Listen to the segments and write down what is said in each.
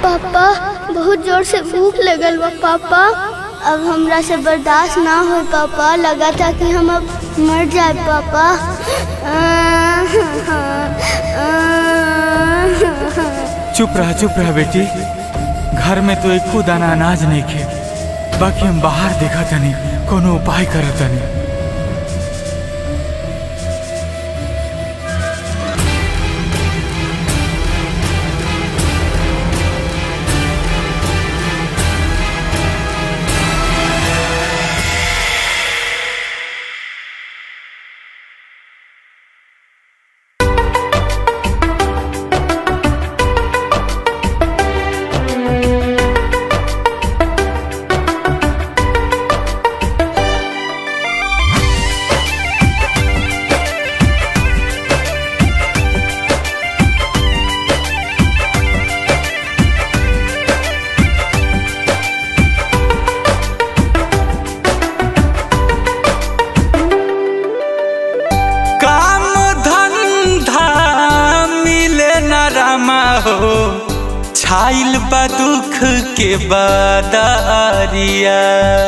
पापा बहुत जोर से भूख लगल बा पापा। अब हमरा से बर्दाश्त ना हो पापा। लगा था कि हम अब मर जाए पापा। चुप रह बेटी। घर में तो एक दाना अनाज नहीं खे। बाकी हम बाहर देखा तनी कोनो उपाय करत तनी। छाइल बा दुख के बादरिया।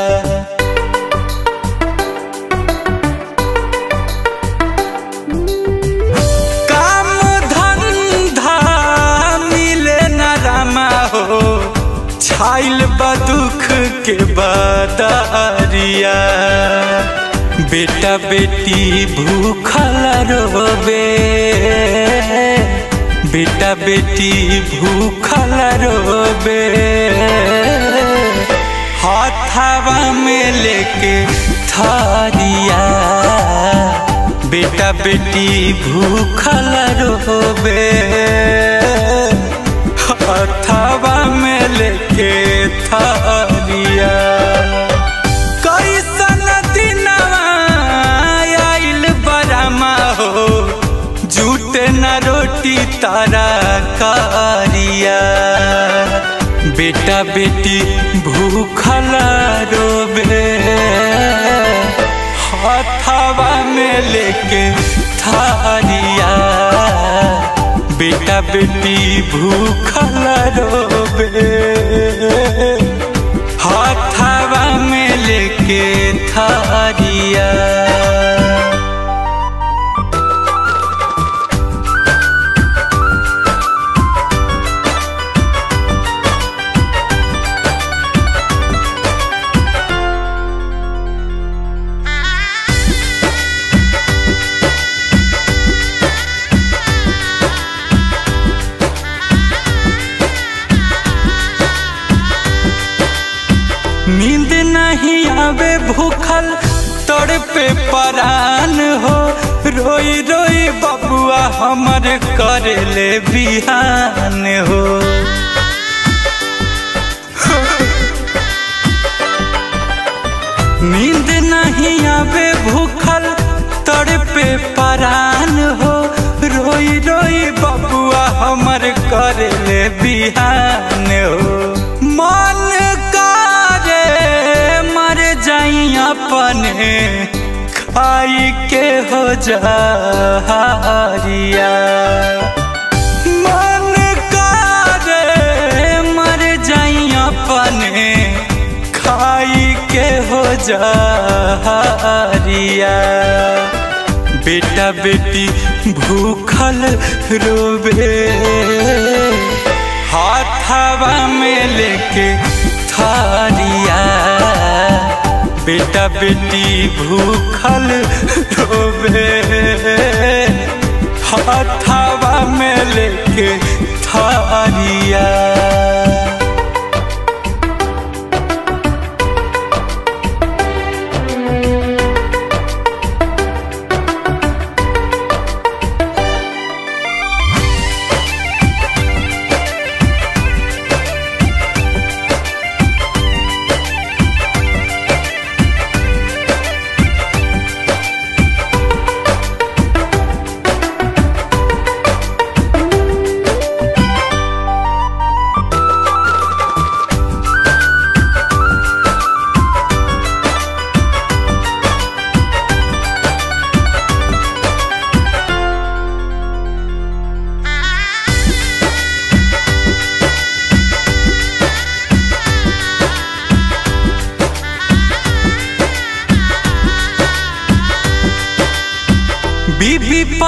काम धंधा मिले न रामा हो। छाइल बा दुख के बादरिया। बेटा बेटी भूखल रोबे। बेटा बेटी भूखल रोबे। हाथवा में लेके थारिया। बेटा बेटी भूखल रोबे। हाथवा में लेके थारिया। कैसन दिनवा आइल बरामा हो। झूठे न रोटी तारा कारिया। बेटा बेटी भूखल रोबे। हाथवा में लेके थारिया। बेटा बेटी भूखल रोबे। हाथवा में लेके थारिया। नींद नहीं आवे भूखल तड़पे परान हो। रोई रोई बबुआ हमर करे ले बिहान हो। नींद नहीं आवे भूखल तड़पे परान हो। रोई रोई बबुआ हमर करे ले बिहान हो। मन मर जाई अपने खाई के हो जारिया। मन करे मर जाई अपने खाई के हो जारिया। बेटा बेटी भूखल रोबे। हाथवा में लेके थारिया। बेटा बेटी भूखल रोबे। हाथवा में लेके थारिया।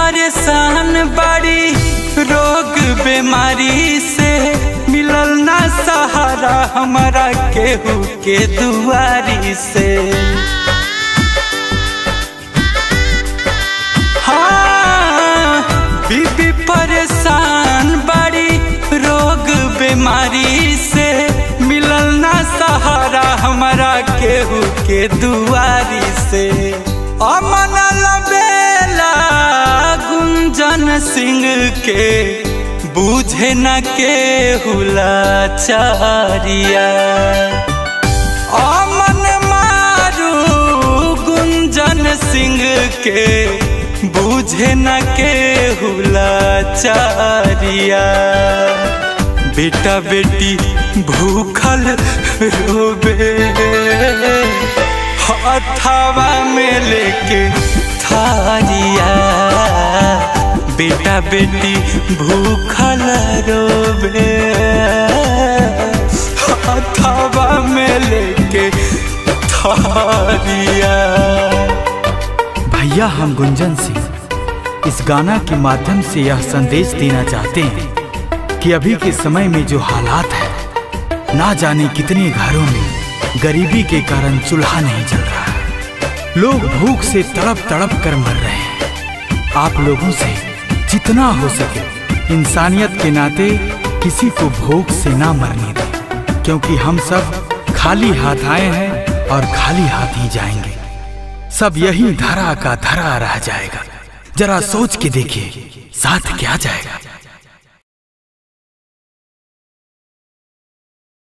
परेशान बड़ी रोग बीमारी से, मिलल ना सहारा हमारा केहू के दुआरी से। हाँ बीबी परेशान बड़ी रोग बीमारी से, मिलल ना सहारा हमारा केहू के दुआरी से। अमन लबेला गुंजन सिंह के बूझे न केहू लाचारिया। अमन मारू गुंजन सिंह के बूझे न केहू लाचारिया। बेटा बेटी भूखल रोबे हथवा में लेके थारिया। बेटा बेटी भूखल रोबे हथवा में लेके थारिया। भैया हम गुंजन सिंह इस गाना के माध्यम से यह संदेश देना चाहते हैं कि अभी के समय में जो हालात है, ना जाने कितने घरों में गरीबी के कारण चूल्हा नहीं जल रहा है। लोग भूख से तड़प तड़प कर मर रहे हैं। आप लोगों से जितना हो सके इंसानियत के नाते किसी को भूख से ना मरने दें, क्योंकि हम सब खाली हाथ आए हैं और खाली हाथ ही जाएंगे। सब यही धरा का धरा रह जाएगा। जरा सोच के देखिए साथ क्या जाएगा।